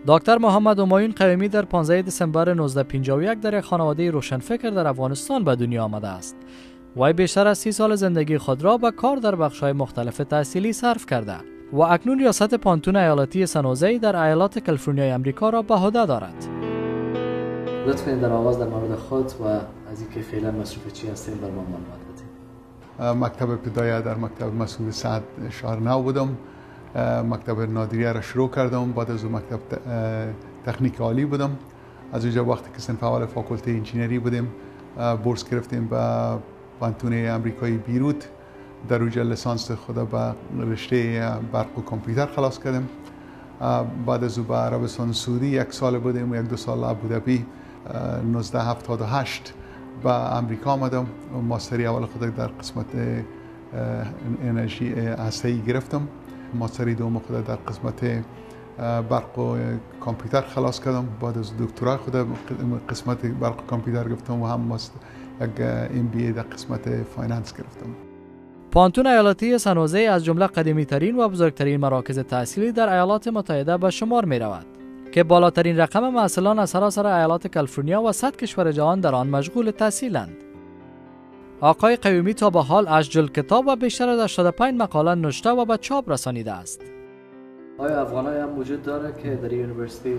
دکتر محمد همایون قیومی در 15 دسامبر 1951 در یک خانواده روشنفکر در افغانستان به دنیا آمده است. وی بیشتر از 30 سال زندگی خود را به کار در بخش‌های مختلف تحصیلی صرف کرده و اکنون ریاست پانتون ایالتی سن‌حوزه در ایالات کالیفرنیای امریکا را به عهده دارد. لطفاً در آغاز در مورد خود و از اینکه فعلا مصروف چی هستین بر ما معلومات بدید. مکتب ابتدایی در مکتب مسعود سعد شهر نو بودم. مکتب نادریه را شروع کردم. بعد از مکتب تکنیک عالی بودم. از اونجا وقتی که صنف اول فاکولته انجینری بودیم بورس گرفتیم به پانتون امریکایی بیروت. در اونجا لیسانس خود به رشته برق و کامپیوتر خلاص کردیم. بعد از به عربستان سعودی 1 سال بودیم و 1-2 سال ابوظبی. 1978 به امریکا آمدم. ماستری اول خود در قسمت انرژی هسته‌ای گرفتم. ماستری دوم خود در قسمت برق و کامپیوتر خلاص کردم. بعد از دکترای خود قسمت برق و کامپیوتر گرفتم و هم یک MBA در قسمت فایننس گرفتم. پانتون ایالتی سن‌حوزه از جمله قدیمی ترین و بزرگترین مراکز تحصیلی در ایالات متحده به شمار می رود که بالاترین رقم محصلان از سراسر ایالات کالیفرنیا و 100 کشور جهان در آن مشغول تحصیلند. آقای قیومی تا به حال 8 جلد کتاب و بیشتر از 85 مقاله نوشته و به چاپ رسانیده است. آیا افغانایی هم وجود داره که در یونیورسیتی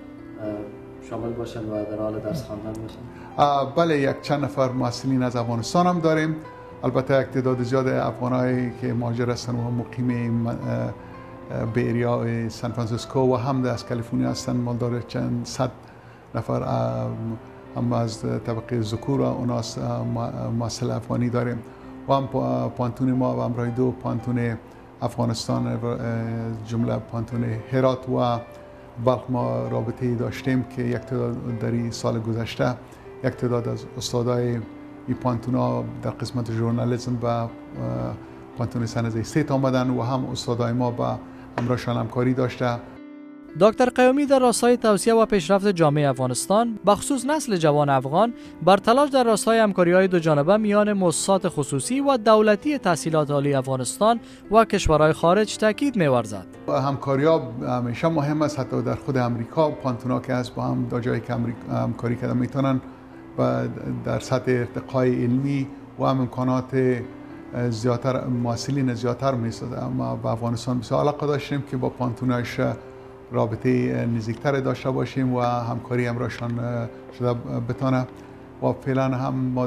شامل باشن و در حال درس خواندن باشن؟ بله، یک چند نفر محصلین از افغانستان هم داریم. البته یک تعداد زیاد افغانایی که مهاجر هستند و مقیم به ایریا سان فرانسیسکو و هم از کالیفرنیا هستند. ما داره چند صد نفر هم از طبقه ذکور و اوناس محصل افغانی داریم و هم پانتون ما و همراه 2 پانتون افغانستان جمله پانتون هرات و بلخ ما رابطه‌ای داشتیم که یک تعداد در سال گذشته یک تعداد از استادای این پانتونا در قسمت ژورنالیسم به پانتون سن استیت آمدن و هم استادای ما به همراهشان همکاری داشته. دکتر قیومی در راستای توسعه و پیشرفت جامعه افغانستان بخصوص نسل جوان افغان بر تلاش در راستای همکاری‌های دو جانبه میان مؤسسات خصوصی و دولتی تحصیلات عالی افغانستان و کشورهای خارج تاکید می‌ورزد. همکاری‌ها همیشه مهم است. حتی در خود امریکا پانتونا که هست با هم در جایی که همکاری کردن میتونن و در سطح ارتقای علمی و هم امکانات زیادتر محصلین زیادتر می‌سازد. اما با افغانستان بسیار علاقه داشتیم که با پانتوناش رابطه نزدیکتر داشته باشیم و همکاری همراهشان شده بتانه و فعلا هم ما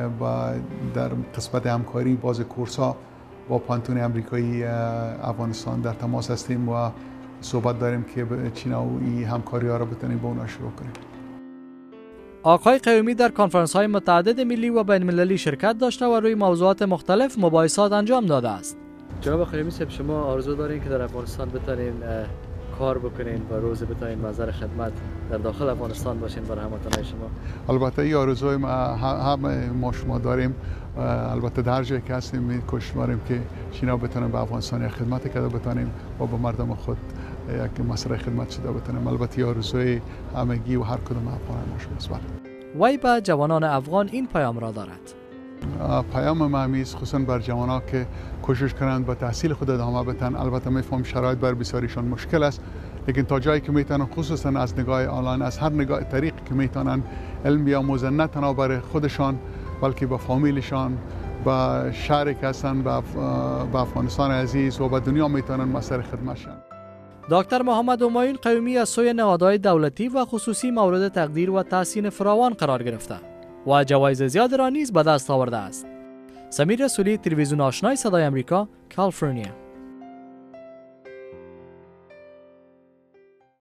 در قسمت همکاری باز کورس‌ها با پانتون امریکایی افغانستان در تماس هستیم و صحبت داریم که چین و این همکاری‌ها را بتونیم با اونا شروع کنیم. آقای قیومی در کنفرانس‌های متعدد ملی و بین‌المللی شرکت داشته و روی موضوعات مختلف مباحثات انجام داده است. جناب قیومی صاحب، شما آرزو دارین که در افغانستان بتونین کار بکنین و روز بتونین محضر خدمت در داخل افغانستان باشین برای هموطنان شما؟ البته این آرزوی ما شما داریم. البته در جایی که هستیم کوشش داریم که چینا بتونن به افغانستان خدمت کرده بتونیم و به مردم خود یک مسئله خدمت شده بتونیم. البته آرزوی همگی و هر کدوم افغان ما شماست. وی به جوانان افغان این پیام را دارد. پیام ما همیست خصوصا بر جوانان که کوشش کنند به تحصیل خود ادامه بدن. البته میفهم شرایط بر بسیاریشان مشکل است، لیکن تا جایی که میتونن خصوصا از نگاه آنلاین از هر نگاه طریقی که میتونن علم بیاموزن، نه تنها برای خودشان بلکه به فامیلشان، به شهری که هستن، به افغانستان عزیز و به دنیا میتونن مسئله خدمت شن. دکتر محمد همایون قیومی از سوی نهادهای دولتی و خصوصی مورد تقدیر و تحسین فراوان قرار گرفته و جوایز زیاد را نیز به دست آورده است. سمیر رسولی، تلویزیون آشنای صدای امریکا، کالیفرنیا.